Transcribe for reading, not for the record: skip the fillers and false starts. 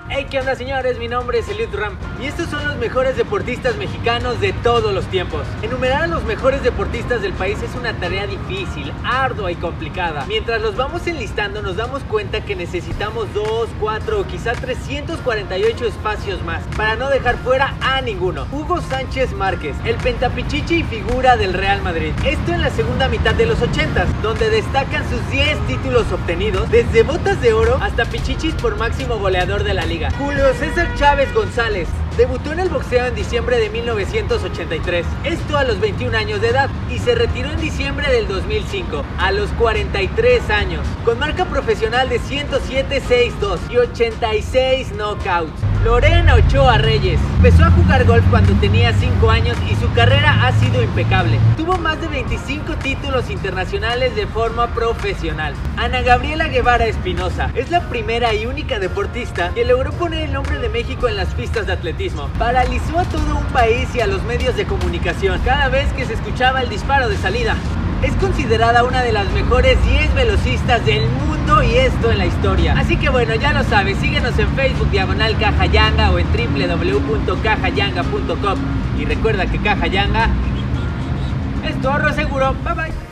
Hey, ¿qué onda, señores? Mi nombre es Eliud Ram y estos son los mejores deportistas mexicanos de todos los tiempos. Enumerar a los mejores deportistas del país es una tarea difícil, ardua y complicada. Mientras los vamos enlistando nos damos cuenta que necesitamos 2, 4 o quizá 348 espacios más para no dejar fuera a ninguno. Hugo Sánchez Márquez, el pentapichichi y figura del Real Madrid. Esto en la segunda mitad de los 80s, donde destacan sus 10 títulos obtenidos, desde botas de oro hasta pichichis por máximo goleador de la liga. Julio César Chávez González debutó en el boxeo en diciembre de 1983, esto a los 21 años de edad, y se retiró en diciembre del 2005, a los 43 años, con marca profesional de 107-6-2 y 86 knockouts. Lorena Ochoa Reyes empezó a jugar golf cuando tenía 5 años y su carrera ha sido impecable. Tuvo más de 25 títulos internacionales de forma profesional. Ana Gabriela Guevara Espinosa es la primera y única deportista que logró poner el nombre de México en las pistas de atletismo. Paralizó a todo un país y a los medios de comunicación cada vez que se escuchaba el disparo de salida. Es considerada una de las mejores 10 velocistas del mundo y esto en la historia. Así que bueno, ya lo sabes, síguenos en Facebook /Caja Yanga o en www.cajayanga.com. Y recuerda que Caja Yanga es tu ahorro seguro. Bye bye.